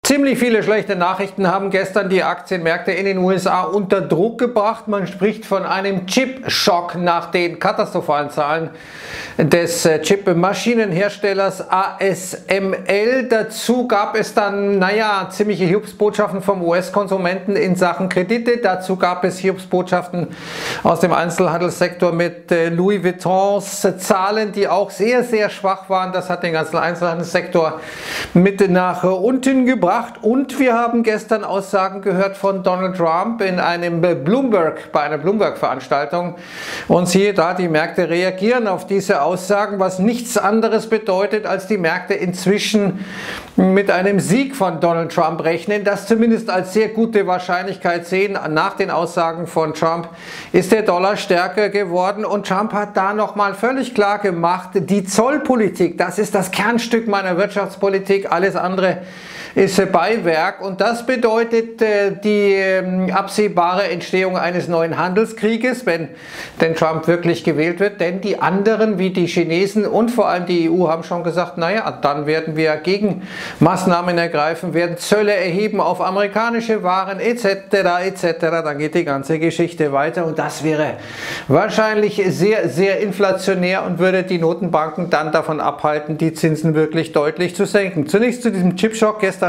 Ziemlich viele schlechte Nachrichten haben gestern die Aktienmärkte in den USA unter Druck gebracht. Man spricht von einem Chip-Schock nach den katastrophalen Zahlen des Chip-Maschinenherstellers ASML. Dazu gab es dann, ziemliche Hiobsbotschaften vom US-Konsumenten in Sachen Kredite. Dazu gab es Hiobsbotschaften aus dem Einzelhandelssektor mit Louis Vuittons Zahlen, die auch sehr, sehr schwach waren. Das hat den ganzen Einzelhandelssektor mit nach unten gebracht. Und wir haben gestern Aussagen gehört von Donald Trump bei einer Bloomberg-Veranstaltung. Und siehe da, die Märkte reagieren auf diese Aussagen, was nichts anderes bedeutet, als die Märkte inzwischen mit einem Sieg von Donald Trump rechnen. Das zumindest als sehr gute Wahrscheinlichkeit sehen. Nach den Aussagen von Trump ist der Dollar stärker geworden. Und Trump hat da nochmal völlig klar gemacht, die Zollpolitik, das ist das Kernstück meiner Wirtschaftspolitik. Alles andere ist Beiwerk, und das bedeutet die absehbare Entstehung eines neuen Handelskrieges, wenn denn Trump wirklich gewählt wird, denn die anderen wie die Chinesen und vor allem die EU haben schon gesagt, dann werden wir Gegenmaßnahmen ergreifen, werden Zölle erheben auf amerikanische Waren etc. Dann geht die ganze Geschichte weiter, und das wäre wahrscheinlich sehr, sehr inflationär und würde die Notenbanken dann davon abhalten, die Zinsen wirklich deutlich zu senken. Zunächst zu diesem Chipschock. Gestern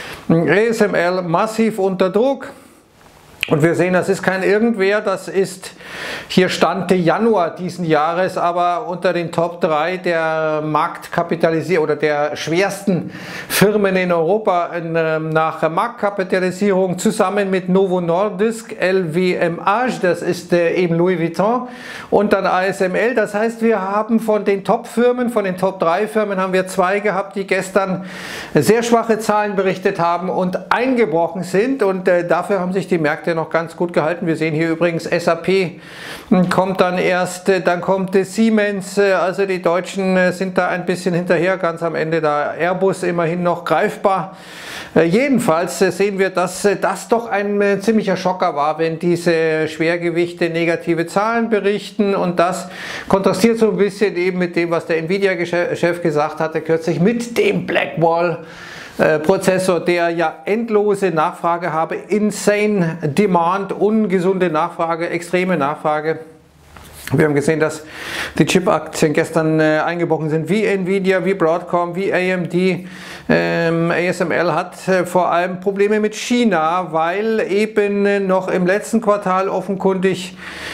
ASML massiv unter Druck. Und wir sehen, das ist kein Irgendwer, das ist hier Stand Januar diesen Jahres, aber unter den Top 3 der Marktkapitalisierung oder der schwersten Firmen in Europa nach Marktkapitalisierung, zusammen mit Novo Nordisk, LVMH, das ist eben Louis Vuitton, und dann ASML. Das heißt, wir haben von den Top-Firmen, von den Top 3 Firmen haben wir 2 gehabt, die gestern sehr schwache Zahlen berichtet haben und eingebrochen sind, und dafür haben sich die Märkte noch ganz gut gehalten. Wir sehen hier übrigens SAP kommt dann erst, dann kommt Siemens, also die Deutschen sind da ein bisschen hinterher, ganz am Ende da Airbus immerhin noch greifbar. Jedenfalls sehen wir, dass das doch ein ziemlicher Schocker war, wenn diese Schwergewichte negative Zahlen berichten, und das kontrastiert so ein bisschen eben mit dem, was der Nvidia-Chef gesagt hatte kürzlich, mit dem Blackwall Prozessor, der ja endlose Nachfrage habe, insane Demand, ungesunde Nachfrage, extreme Nachfrage. Wir haben gesehen, dass die Chip-Aktien gestern eingebrochen sind, wie Nvidia, wie Broadcom, wie AMD. ASML hat vor allem Probleme mit China, weil eben noch im letzten Quartal offenkundig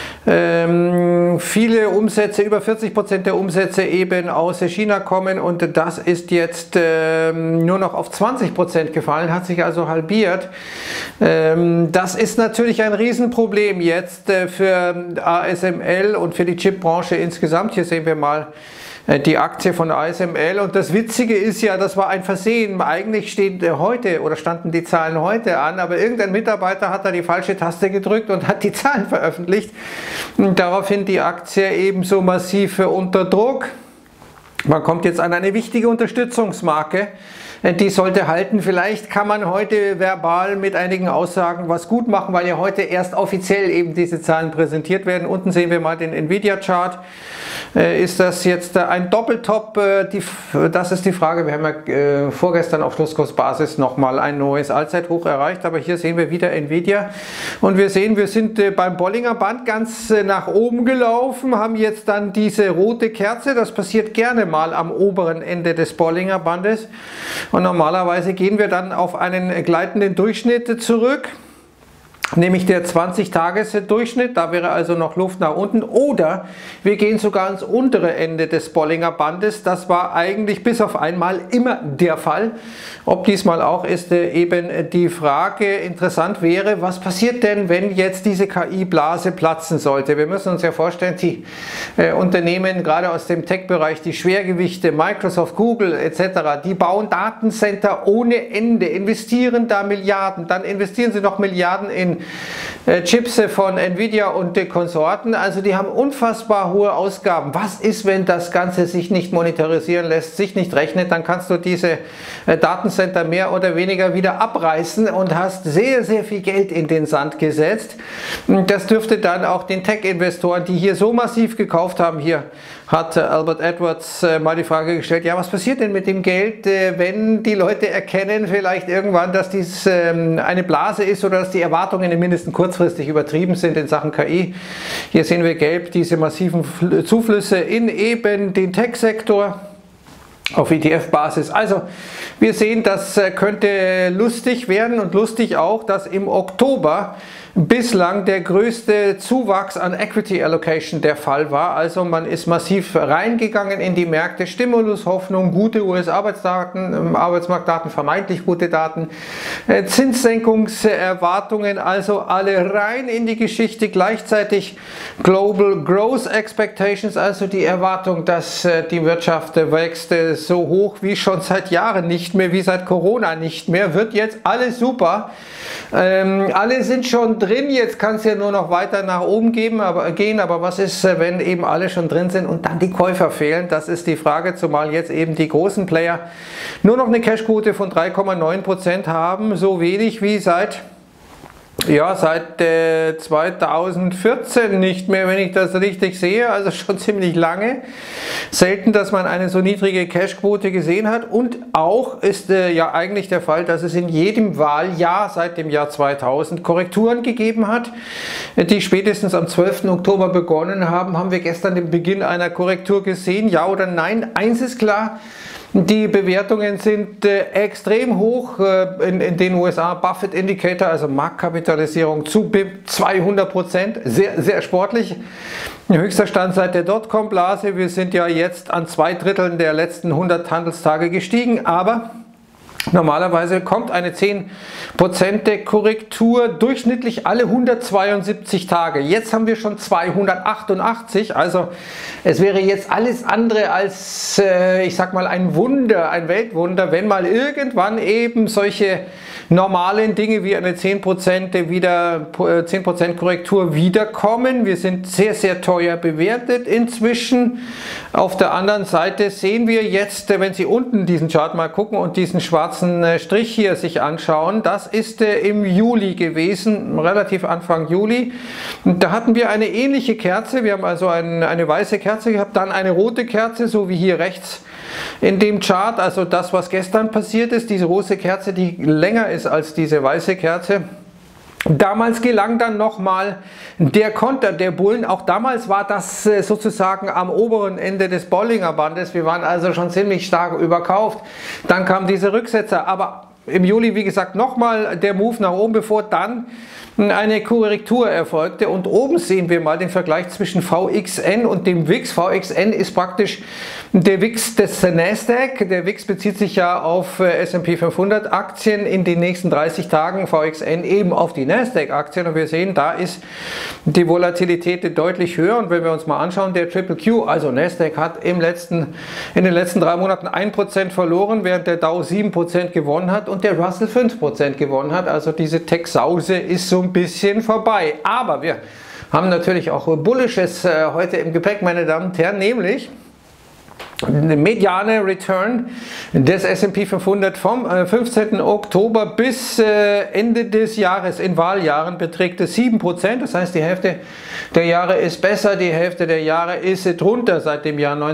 viele Umsätze, über 40% der Umsätze eben aus China kommen, und das ist jetzt nur noch auf 20% gefallen, hat sich also halbiert. Das ist natürlich ein Riesenproblem jetzt für ASML und für die Chipbranche insgesamt. Hier sehen wir mal die Aktie von ASML, und das Witzige ist ja, das war ein Versehen. Eigentlich standen die Zahlen heute an, aber irgendein Mitarbeiter hat da die falsche Taste gedrückt und hat die Zahlen veröffentlicht. Und daraufhin die Aktie ebenso massiv unter Druck. Man kommt jetzt an eine wichtige Unterstützungsmarke. Die sollte halten. Vielleicht kann man heute verbal mit einigen Aussagen was gut machen, weil ja heute erst offiziell eben diese Zahlen präsentiert werden. Unten sehen wir mal den Nvidia-Chart. Ist das jetzt ein Doppeltop? Das ist die Frage. Wir haben ja vorgestern auf Schlusskursbasis nochmal ein neues Allzeithoch erreicht, aber hier sehen wir wieder Nvidia, und wir sehen, wir sind beim Bollinger Band ganz nach oben gelaufen, haben jetzt dann diese rote Kerze. Das passiert gerne mal am oberen Ende des Bollinger Bandes. Und normalerweise gehen wir dann auf einen gleitenden Durchschnitt zurück, nämlich der 20-Tages-Durchschnitt, da wäre also noch Luft nach unten, oder wir gehen sogar ans untere Ende des Bollinger Bandes. Das war eigentlich bis auf einmal immer der Fall. Ob diesmal auch, ist eben die Frage. Interessant wäre, was passiert denn, wenn jetzt diese KI-Blase platzen sollte? Wir müssen uns ja vorstellen, die Unternehmen, gerade aus dem Tech-Bereich, die Schwergewichte, Microsoft, Google etc., die bauen Datencenter ohne Ende, investieren da Milliarden, dann investieren sie noch Milliarden in Chips von Nvidia und Konsorten. Also die haben unfassbar hohe Ausgaben. Was ist, wenn das Ganze sich nicht monetarisieren lässt, sich nicht rechnet? Dann kannst du diese Datencenter mehr oder weniger wieder abreißen und hast sehr, sehr viel Geld in den Sand gesetzt. Das dürfte dann auch den Tech-Investoren, die hier so massiv gekauft haben, hier hat Albert Edwards mal die Frage gestellt, ja, was passiert denn mit dem Geld, wenn die Leute erkennen vielleicht irgendwann, dass dies eine Blase ist oder dass die Erwartungen mindestens kurzfristig übertrieben sind in Sachen KI. Hier sehen wir gelb diese massiven Zuflüsse in eben den Tech-Sektor auf ETF-Basis. Also wir sehen, das könnte lustig werden und lustig auch, dass im Oktober bislang der größte Zuwachs an Equity Allocation der Fall war. Also man ist massiv reingegangen in die Märkte, Stimulus, Hoffnung, gute US-Arbeitsdaten, Arbeitsmarktdaten, vermeintlich gute Daten, Zinssenkungserwartungen, also alle rein in die Geschichte. Gleichzeitig Global Growth Expectations, also die Erwartung, dass die Wirtschaft wächst so hoch wie schon seit Jahren nicht mehr, wie seit Corona nicht mehr, wird jetzt alles super. Alle sind schon drin, jetzt kann es ja nur noch weiter nach oben gehen, aber was ist, wenn eben alle schon drin sind und dann die Käufer fehlen? Das ist die Frage, zumal jetzt eben die großen Player nur noch eine Cashquote von 3,9% haben, so wenig wie seit 2014 nicht mehr, wenn ich das richtig sehe, also schon ziemlich lange. Selten, dass man eine so niedrige Cashquote gesehen hat, und auch ist ja eigentlich der Fall, dass es in jedem Wahljahr seit dem Jahr 2000 Korrekturen gegeben hat, die spätestens am 12. Oktober begonnen haben. Haben wir gestern den Beginn einer Korrektur gesehen, ja oder nein? Eins ist klar: Die Bewertungen sind extrem hoch in den USA. Buffett Indicator, also Marktkapitalisierung zu BIP 200%, sehr, sehr sportlich. Höchster Stand seit der Dotcom-Blase. Wir sind ja jetzt an 2/3 der letzten 100 Handelstage gestiegen, aber normalerweise kommt eine 10% Korrektur durchschnittlich alle 172 Tage. Jetzt haben wir schon 288, also es wäre jetzt alles andere als, ich sag mal, ein Wunder, ein Weltwunder, wenn mal irgendwann eben solche normalen Dinge wie eine 10% Korrektur wiederkommen. Wir sind sehr, sehr teuer bewertet inzwischen. Auf der anderen Seite sehen wir jetzt, wenn Sie unten diesen Chart mal gucken und diesen schwarzen Strich hier sich anschauen, das ist im Juli gewesen, relativ Anfang Juli. Und da hatten wir eine ähnliche Kerze. Wir haben also eine weiße Kerze gehabt, dann eine rote Kerze, so wie hier rechts in dem Chart. Also das, was gestern passiert ist, diese rote Kerze, die länger ist als diese weiße Kerze. Damals gelang dann nochmal der Konter der Bullen. Auch damals war das sozusagen am oberen Ende des Bollinger Bandes. Wir waren also schon ziemlich stark überkauft. Dann kam diese Rücksetzer. Aber im Juli, wie gesagt, nochmal der Move nach oben, bevor dann eine Korrektur erfolgte. Und oben sehen wir mal den Vergleich zwischen VXN und dem VIX. VXN ist praktisch der VIX des Nasdaq. Der VIX bezieht sich ja auf S&P 500 Aktien in den nächsten 30 Tagen, VXN eben auf die Nasdaq Aktien. Und wir sehen, da ist die Volatilität deutlich höher. Und wenn wir uns mal anschauen, der Triple Q, also Nasdaq, hat in den letzten 3 Monaten 1% verloren, während der Dow 7% gewonnen hat und der Russell 5% gewonnen hat. Also diese Tech-Sause ist so ein bisschen vorbei. Aber wir haben natürlich auch Bullisches heute im Gepäck, meine Damen und Herren, nämlich der mediane Return des S&P 500 vom 15. Oktober bis Ende des Jahres in Wahljahren beträgt 7%. Das heißt, die Hälfte der Jahre ist besser, die Hälfte der Jahre ist drunter seit dem Jahr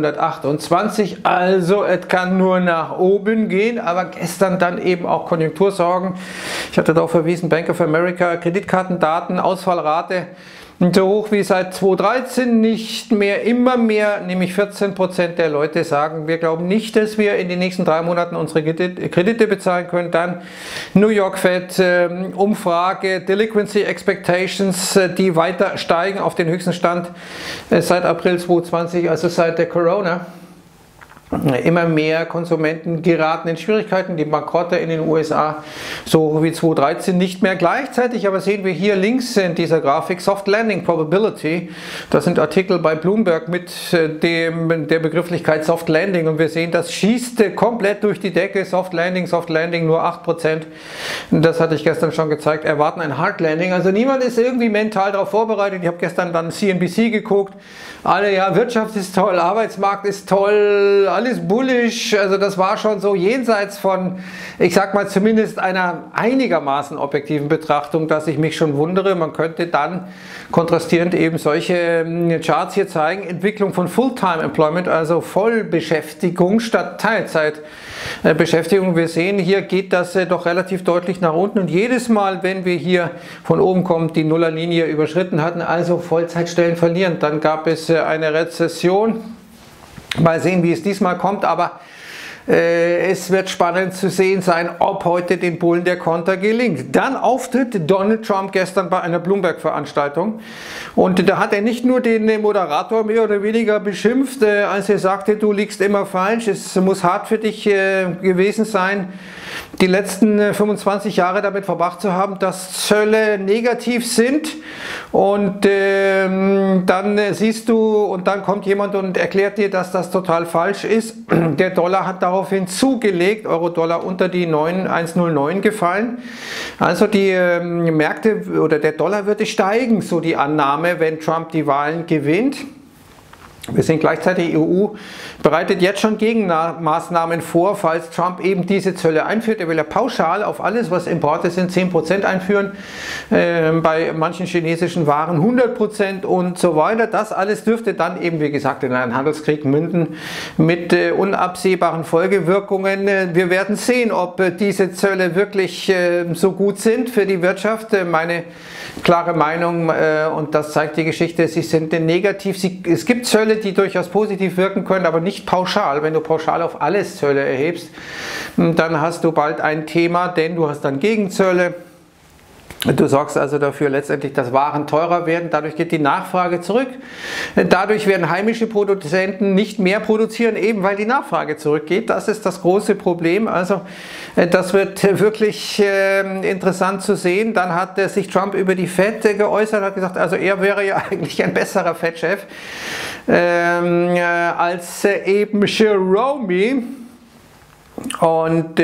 1928. Also es kann nur nach oben gehen, aber gestern dann eben auch Konjunktursorgen. Ich hatte darauf verwiesen, Bank of America, Kreditkartendaten, Ausfallrate so hoch wie seit 2013, nicht mehr, immer mehr, nämlich 14% der Leute sagen, wir glauben nicht, dass wir in den nächsten 3 Monaten unsere Kredite bezahlen können. Dann New York Fed Umfrage, Delinquency Expectations, die weiter steigen auf den höchsten Stand seit April 2020, also seit der Corona. Immer mehr Konsumenten geraten in Schwierigkeiten, die Bankrotte in den USA so hoch wie 2013 nicht mehr gleichzeitig, aber sehen wir hier links in dieser Grafik Soft Landing Probability, das sind Artikel bei Bloomberg mit der Begrifflichkeit Soft Landing und wir sehen, das schießt komplett durch die Decke, Soft Landing nur 8%, das hatte ich gestern schon gezeigt, erwarten ein Hard Landing, also niemand ist irgendwie mental darauf vorbereitet. Ich habe gestern dann CNBC geguckt, alle, ja, Wirtschaft ist toll, Arbeitsmarkt ist toll, alles bullish, also das war schon so jenseits von, ich sag mal, zumindest einer einigermaßen objektiven Betrachtung, dass ich mich schon wundere. Man könnte dann kontrastierend eben solche Charts hier zeigen, Entwicklung von Fulltime Employment, also Vollbeschäftigung statt Teilzeitbeschäftigung. Wir sehen, hier geht das doch relativ deutlich nach unten und jedes Mal, wenn wir hier von oben kommt, die Nullerlinie überschritten hatten, also Vollzeitstellen verlieren, dann gab es eine Rezession. Mal sehen, wie es diesmal kommt, aber es wird spannend zu sehen sein, ob heute den Bullen der Konter gelingt. Dann Auftritt Donald Trump gestern bei einer Bloomberg-Veranstaltung und da hat er nicht nur den Moderator mehr oder weniger beschimpft, als er sagte, du liegst immer falsch, es muss hart für dich gewesen sein, die letzten 25 Jahre damit verbracht zu haben, dass Zölle negativ sind und dann siehst du und dann kommt jemand und erklärt dir, dass das total falsch ist. Der Dollar hat daraufhin zugelegt, Euro-Dollar unter die 1,09 gefallen. Also die Märkte oder der Dollar würde steigen, so die Annahme, wenn Trump die Wahlen gewinnt. Wir sehen gleichzeitig, die EU bereitet jetzt schon Gegenmaßnahmen vor, falls Trump eben diese Zölle einführt. Er will ja pauschal auf alles, was Importe sind, 10% einführen, bei manchen chinesischen Waren 100% und so weiter. Das alles dürfte dann eben, wie gesagt, in einen Handelskrieg münden mit unabsehbaren Folgewirkungen. Wir werden sehen, ob diese Zölle wirklich so gut sind für die Wirtschaft. Meine klare Meinung, und das zeigt die Geschichte, sie sind negativ. Es gibt Zölle, die durchaus positiv wirken können, aber nicht pauschal. Wenn du pauschal auf alles Zölle erhebst, dann hast du bald ein Thema, denn du hast dann Gegenzölle. Du sorgst also dafür letztendlich, dass Waren teurer werden, dadurch geht die Nachfrage zurück. Dadurch werden heimische Produzenten nicht mehr produzieren, eben weil die Nachfrage zurückgeht. Das ist das große Problem. Also das wird wirklich interessant zu sehen. Dann hat sich Trump über die Fed geäußert, hat gesagt, also er wäre ja eigentlich ein besserer Fed-Chef als eben Jerome. Und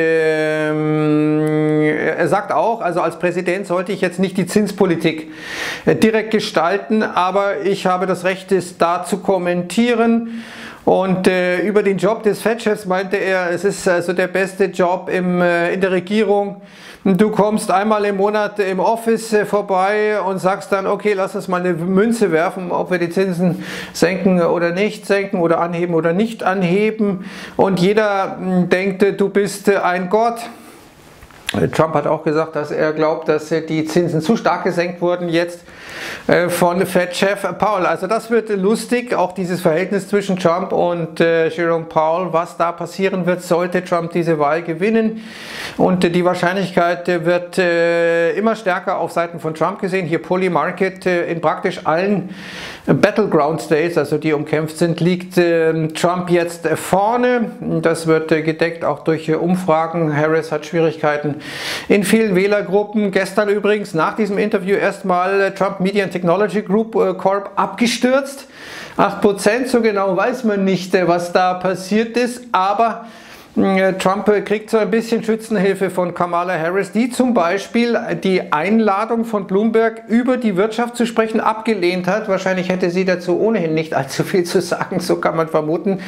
er sagt auch, also als Präsident sollte ich jetzt nicht die Zinspolitik direkt gestalten, aber ich habe das Recht, es da zu kommentieren. Und über den Job des Fed-Chefs meinte er, es ist also der beste Job in der Regierung. Du kommst einmal im Monat im Office vorbei und sagst dann, okay, lass uns mal eine Münze werfen, ob wir die Zinsen senken oder nicht senken oder anheben oder nicht anheben. Und jeder denkt, du bist ein Gott. Trump hat auch gesagt, dass er glaubt, dass die Zinsen zu stark gesenkt wurden jetzt von Fed-Chef Powell. Also das wird lustig, auch dieses Verhältnis zwischen Trump und Jerome Powell, was da passieren wird, sollte Trump diese Wahl gewinnen. Und die Wahrscheinlichkeit wird immer stärker auf Seiten von Trump gesehen. Hier Poly-Market in praktisch allen Battleground States, also die umkämpft sind, liegt Trump jetzt vorne. Das wird gedeckt auch durch Umfragen. Harris hat Schwierigkeiten in vielen Wählergruppen. Gestern übrigens nach diesem Interview erstmal Trump Media and Technology Group Corp abgestürzt. 8%, so genau weiß man nicht, was da passiert ist, aber Trump kriegt so ein bisschen Schützenhilfe von Kamala Harris, die zum Beispiel die Einladung von Bloomberg über die Wirtschaft zu sprechen abgelehnt hat. Wahrscheinlich hätte sie dazu ohnehin nicht allzu viel zu sagen, so kann man vermuten.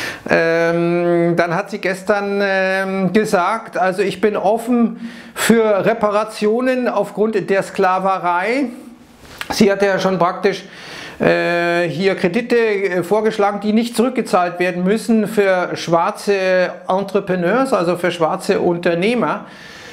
Dann hat sie gestern gesagt, also ich bin offen für Reparationen aufgrund der Sklaverei. Sie hatte ja schon praktisch hier Kredite vorgeschlagen, die nicht zurückgezahlt werden müssen für schwarze Entrepreneurs, also für schwarze Unternehmer.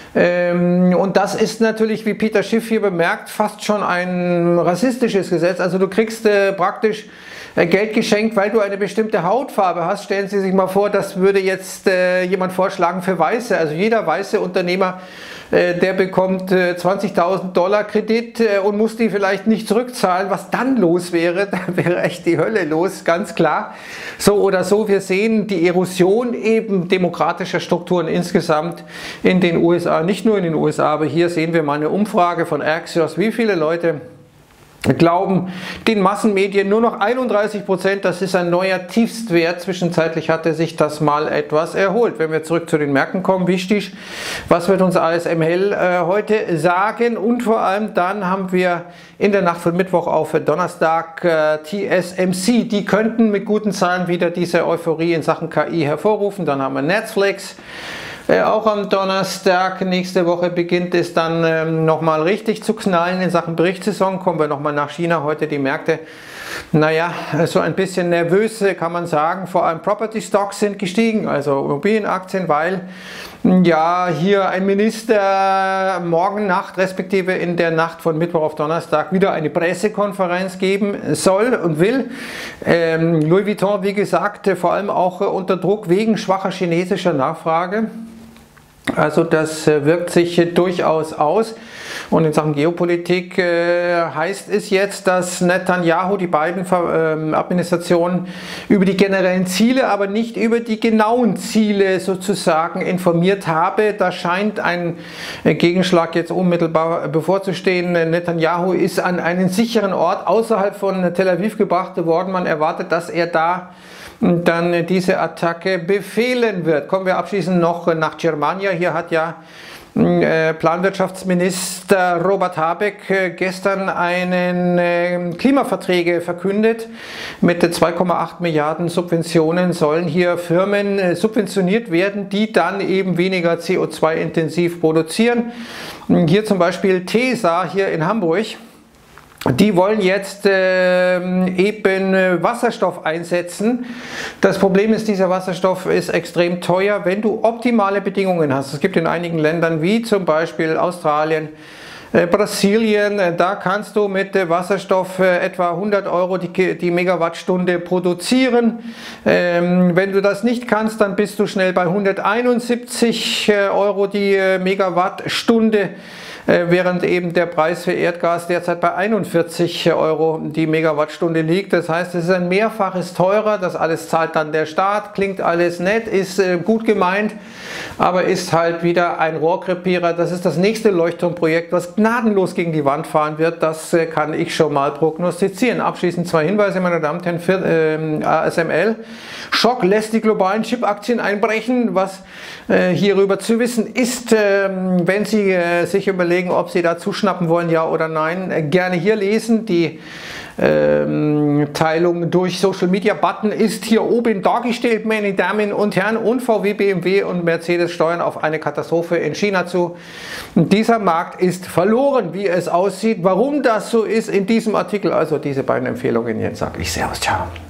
Und das ist natürlich, wie Peter Schiff hier bemerkt, fast schon ein rassistisches Gesetz. Also du kriegst praktisch Geld geschenkt, weil du eine bestimmte Hautfarbe hast. Stellen Sie sich mal vor, das würde jetzt jemand vorschlagen für Weiße. Also jeder weiße Unternehmer der bekommt 20.000 Dollar Kredit und muss die vielleicht nicht zurückzahlen. Was dann los wäre, da wäre echt die Hölle los, ganz klar. So oder so, wir sehen die Erosion eben demokratischer Strukturen insgesamt in den USA, nicht nur in den USA, aber hier sehen wir mal eine Umfrage von Axios, wie viele Leute glauben den Massenmedien, nur noch 31%, das ist ein neuer Tiefstwert. Zwischenzeitlich hatte sich das mal etwas erholt. Wenn wir zurück zu den Märkten kommen, wichtig, was wird uns ASML heute sagen? Und vor allem dann haben wir in der Nacht von Mittwoch auf Donnerstag TSMC. Die könnten mit guten Zahlen wieder diese Euphorie in Sachen KI hervorrufen. Dann haben wir Netflix. Auch am Donnerstag nächste Woche beginnt es dann nochmal richtig zu knallen in Sachen Berichtssaison. Kommen wir nochmal nach China. Heute die Märkte, naja, so ein bisschen nervös kann man sagen. Vor allem Property Stocks sind gestiegen, also Immobilienaktien, weil ja hier ein Minister morgen Nacht, respektive in der Nacht von Mittwoch auf Donnerstag, wieder eine Pressekonferenz geben soll und will. Louis Vuitton, wie gesagt, vor allem auch unter Druck wegen schwacher chinesischer Nachfrage. Also das wirkt sich durchaus aus. Und in Sachen Geopolitik heißt es jetzt, dass Netanyahu die beiden Administrationen über die generellen Ziele, aber nicht über die genauen Ziele sozusagen informiert habe. Da scheint ein Gegenschlag jetzt unmittelbar bevorzustehen. Netanyahu ist an einen sicheren Ort außerhalb von Tel Aviv gebracht worden. Man erwartet, dass er da dann diese Attacke befehlen wird. Kommen wir abschließend noch nach Germania. Hier hat ja Planwirtschaftsminister Robert Habeck gestern einen Klimaverträge verkündet. Mit 2,8 Milliarden Subventionen sollen hier Firmen subventioniert werden, die dann eben weniger CO2-intensiv produzieren. Hier zum Beispiel Tesa hier in Hamburg. Die wollen jetzt eben Wasserstoff einsetzen. Das Problem ist, dieser Wasserstoff ist extrem teuer, wenn du optimale Bedingungen hast. Es gibt in einigen Ländern wie zum Beispiel Australien, Brasilien, da kannst du mit Wasserstoff etwa 100 Euro die Megawattstunde produzieren. Wenn du das nicht kannst, dann bist du schnell bei 171 Euro die Megawattstunde. Während eben der Preis für Erdgas derzeit bei 41 Euro die Megawattstunde liegt. Das heißt, es ist ein Mehrfaches teurer, das alles zahlt dann der Staat, klingt alles nett, ist gut gemeint, aber ist halt wieder ein Rohrkrepierer. Das ist das nächste Leuchtturmprojekt, was gnadenlos gegen die Wand fahren wird, das kann ich schon mal prognostizieren. Abschließend zwei Hinweise, meine Damen und Herren, für ASML. Schock lässt die globalen Chip-Aktien einbrechen. Was hierüber zu wissen ist, wenn Sie sich überlegen, ob Sie da zuschnappen wollen, ja oder nein, gerne hier lesen. Die Teilung durch Social Media Button ist hier oben dargestellt, meine Damen und Herren. Und VW, BMW und Mercedes steuern auf eine Katastrophe in China zu. Und dieser Markt ist verloren, wie es aussieht. Warum das so ist in diesem Artikel, also diese beiden Empfehlungen, jetzt sage ich Servus, ciao.